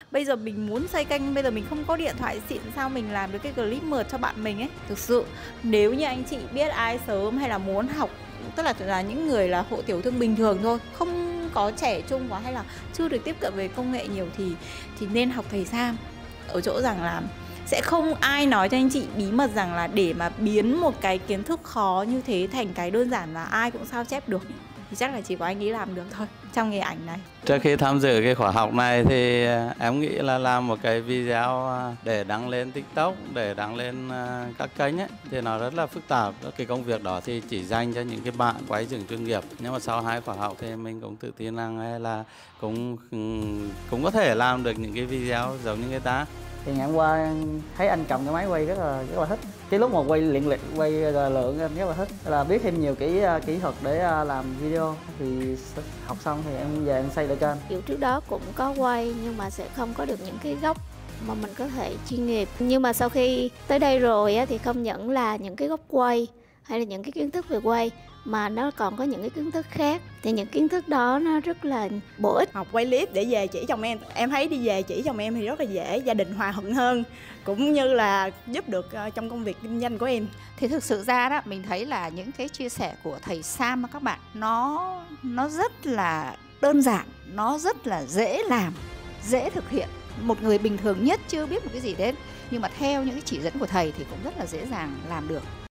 Bây giờ mình muốn xây kênh, bây giờ mình không có điện thoại xịn, sao mình làm được cái clip mượt cho bạn mình ấy. Thực sự nếu như anh chị biết ai sớm hay là muốn học, tức là những người là hộ tiểu thương bình thường thôi, không có trẻ trung quá hay là chưa được tiếp cận về công nghệ nhiều thì nên học thầy Sam. Ở chỗ rằng là sẽ không ai nói cho anh chị bí mật rằng là để mà biến một cái kiến thức khó như thế thành cái đơn giản và ai cũng sao chép được, thì chắc là chỉ có anh ấy làm được thôi trong nghề ảnh này. Trước khi tham dự cái khóa học này thì em nghĩ là làm một cái video để đăng lên TikTok, để đăng lên các kênh ấy, thì nó rất là phức tạp. Cái công việc đó thì chỉ dành cho những cái bạn quay chừng chuyên nghiệp. Nhưng mà sau 2 khóa học thì mình cũng tự tin rằng là cũng có thể làm được những cái video giống như người ta. Thì ngày hôm qua thấy anh cầm cái máy quay rất là thích. Cái lúc mà quay quay lượng anh rất là thích. Là biết thêm nhiều kỹ thuật để làm video. Thì học xong thì em về em xây lại kênh. Kiểu trước đó cũng có quay nhưng mà sẽ không có được những cái góc mà mình có thể chuyên nghiệp. Nhưng mà sau khi tới đây rồi á, thì không những là những cái góc quay hay là những cái kiến thức về quay mà nó còn có những cái kiến thức khác. Thì những kiến thức đó nó rất là bổ ích. Học quay clip để về chỉ chồng em thấy đi về chỉ chồng em thì rất là dễ, gia đình hòa thuận hơn, cũng như là giúp được trong công việc kinh doanh của em. Thì thực sự ra đó mình thấy là những cái chia sẻ của thầy Sam các bạn, nó rất là đơn giản, nó rất là dễ làm, dễ thực hiện. Một người bình thường nhất chưa biết một cái gì đến, nhưng mà theo những cái chỉ dẫn của thầy thì cũng rất là dễ dàng làm được.